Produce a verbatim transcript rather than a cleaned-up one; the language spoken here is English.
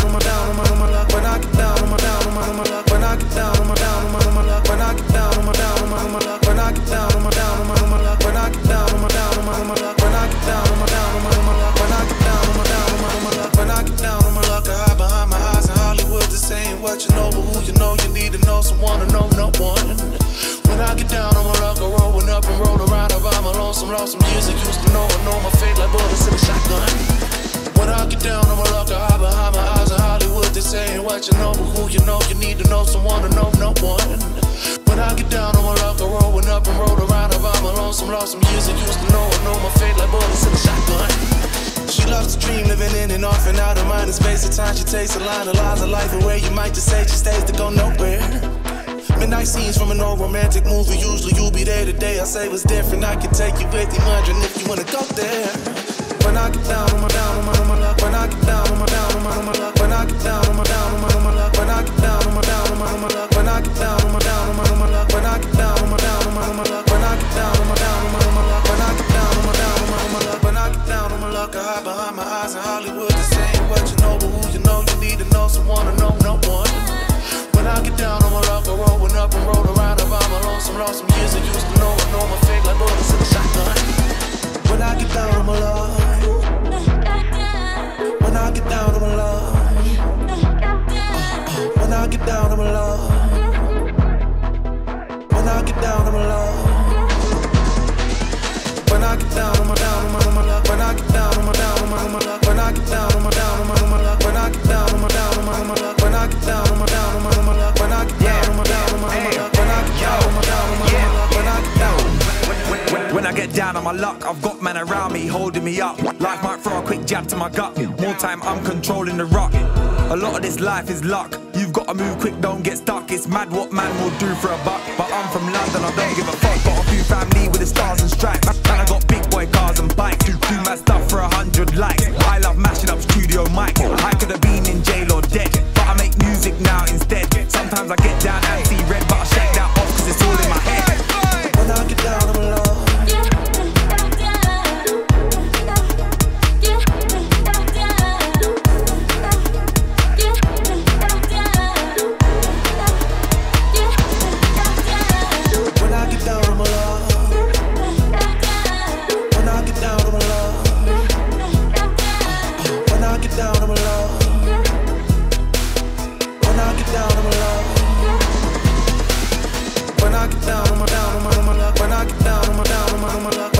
down on my down on my on my luck, when I get down on my down on my on my luck, when I get down on my down on my on my luck, when I get down on my down on my on my luck, when I get down on my down on my on my luck, when I get down on my down on my on my luck, when I get down on my down on my on my luck, when I get down on my down on my on my luck, when I get down on my luck, I hide behind my eyes in Hollywood. This ain't what you know, but who you know, you need to know someone to know no one. When I get down on my luck, I rollin' up and roll around about my lonesome, lost some years I used to know. I know my fate like bullets in a shotgun. When I get down on my luck, I hide behind my eyes in Hollywood. This ain't what you know, but who you know, you need to know someone to know no one. When I get down on my luck, I rollin' up and roll around about my lonesome, lost some years I used to know. I know my fate like bullets in a shotgun. She loves to dream, living in and off and out of mind and space. At times she takes a line of lies of life away. You might just say she stays to go nowhere. Midnight scenes from an old romantic movie. Usually you'll be there today. I say what's different. I can take you with me, wondering if you wanna go there. When I get down on my down on my on my luck, when I get down on my down on my on my luck, when I get down on my down on my on my luck, when I get down on my down on my on my luck, when I get down on my down on my on my luck, when I get down on my down on my on my luck, when I get down on my down on my on my luck, when I get down on my down on my on my luck, when I get down on my luck, I hide behind my eyes in Hollywood. This ain't what you know, but who you know, you need to know someone to know no one. When I get down on my luck, I rollin' up and roll around about my lonesome, lost some years I used to know. I know my fate like bullets in a shotgun. When I get down on my luck, when I get down on my luck, when I get down on my luck, when I get down on my luck, when I get down on my down on my on my luck, when I get down on my down on my on my luck, when I get down on my down on my on my luck, when I get down on my down on my on my luck, when I get down on my down on my on my luck, when I get down on my down on my on my luck, when I get down on my down on my on my luck, when I get down. When I get down on my luck, I've got men around me holding me up. Life might throw a quick jab to my gut. More time I'm controlling the rock. A lot of this life is luck. You've got to move quick, don't get stuck. It's mad what man will do for a buck. But I'm from London, I don't give a fuck. Got a few family with the stars and stripes. And I got big boy cars and bikes. Do do mad stuff for a hundred likes. I love mashing up studio mics. I could have been in jail or dead, but I make music now instead. Sometimes I get down and see red, but I shake that off cause it's all in my head. When I get down on my luck, when I get down on my down on my on my luck, when I get down on my down on my on my luck,